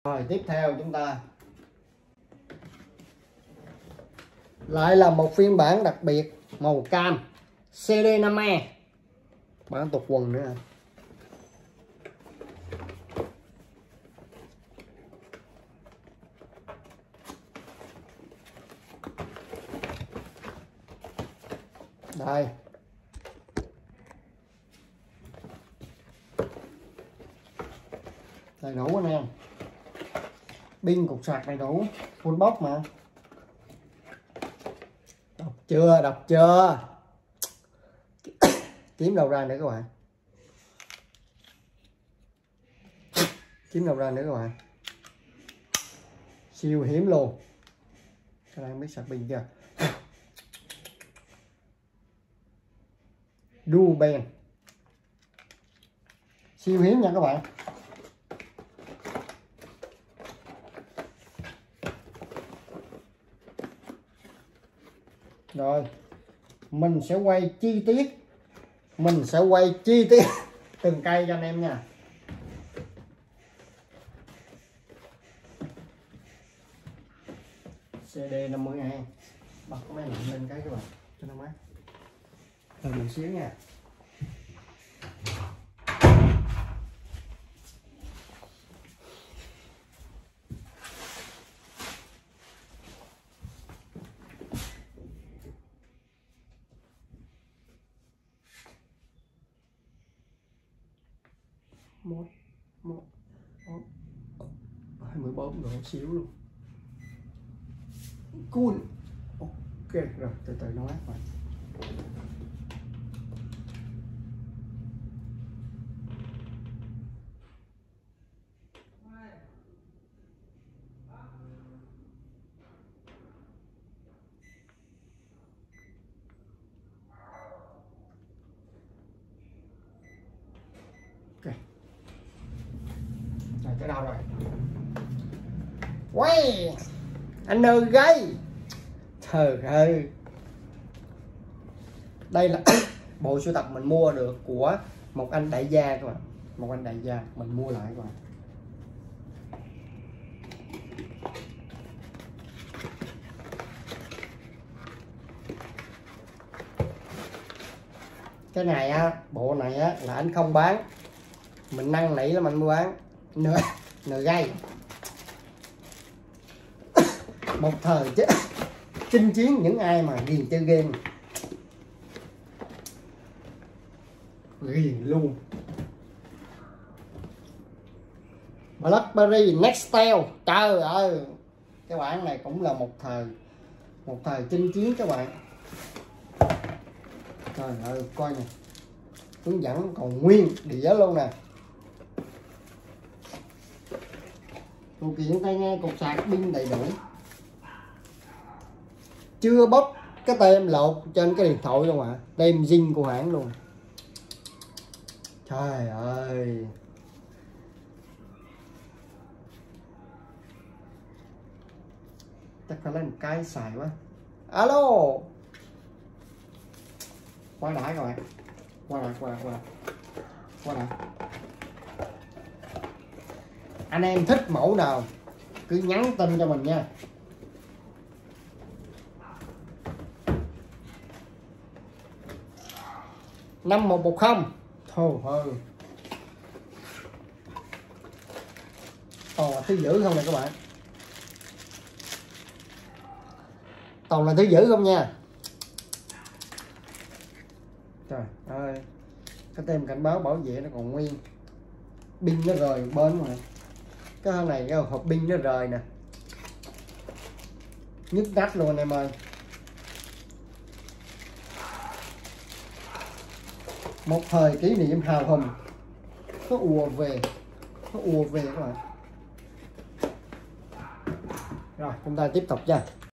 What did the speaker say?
Rồi tiếp theo chúng ta lại là một phiên bản đặc biệt màu cam CD5E, bản tục quần nữa. Đây, đầy đủ anh em, pin cục sạc đầy đủ, full box mà. Đọc chưa kiếm đâu ra nữa các bạn, kiếm đâu ra nữa các bạn, siêu hiếm luôn. Các bạn biết sạc pin chưa? Dual band, siêu hiếm nha các bạn. Rồi mình sẽ quay chi tiết từng cây cho anh em nha. CD50E, bật cái máy lạnh lên cái các bạn cho nó mát. Rồi một xíu nha. một 24 độ xíu luôn. Cool. Ok rồi, từ từ nó mát rồi. Ok. Rồi tới đâu rồi? Quay anh ơi gay. Trời ơi, đây là bộ sưu tập mình mua được của một anh đại gia các bạn, một anh đại gia mình mua lại các bạn. Cái này á, bộ này á là anh không bán, mình năn nỉ là mình mua bán. Nờ gay một thời chứ chinh chiến những ai mà ghiền chơi game, ghiền luôn. Blackberry Nextel, trời ơi, cái bản này cũng là một thời chinh chiến các bạn. Trời ơi, coi nè, hướng dẫn còn nguyên đĩa luôn nè. Phụ kiện tai nghe, cục sạc, pin đầy đủ, chưa bóc cái tem lột trên cái điện thoại luôn ạ, tem zin của hãng luôn. Trời ơi, chắc phải lấy một cái xài quá. Alo, qua đã các bạn, qua đã. Anh em thích mẫu nào cứ nhắn tin cho mình nha. Năm 110 thôi ơi, toàn là thứ dữ không nè các bạn, toàn là thứ dữ không nha. Trời ơi, cái tem cảnh báo bảo vệ nó còn nguyên, pin nó rời bên mà. Cái này cái hộp pin nó rời nè, nhức nách luôn anh em ơi. Một thời kỷ niệm hào hùng nó ùa về các bạn. Rồi chúng ta tiếp tục nha.